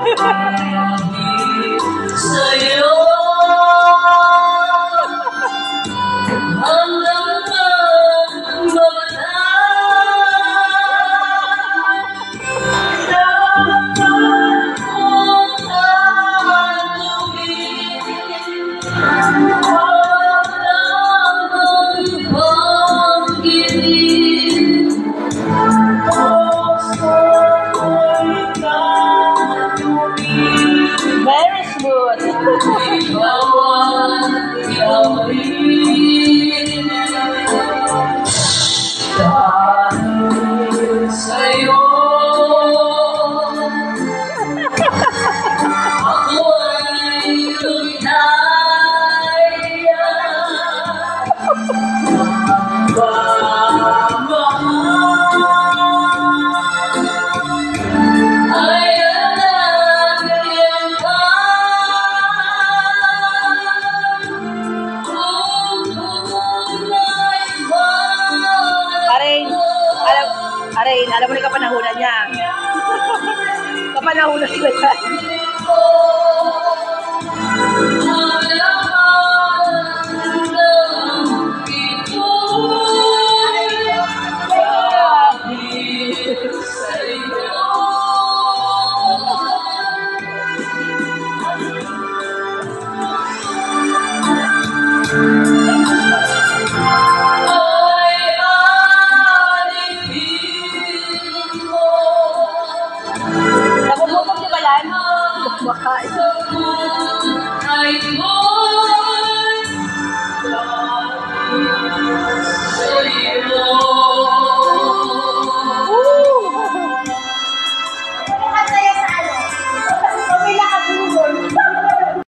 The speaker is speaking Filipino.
Sa'yo hanggang mamatay, dapat kong tanungin, walang ibang gilid. Very smooth. Ikaw ang yawiin dahil sa'yo ako ay lumihaya. Alam mo na kapanahunan niya. Kapanahunan sila yan. Baka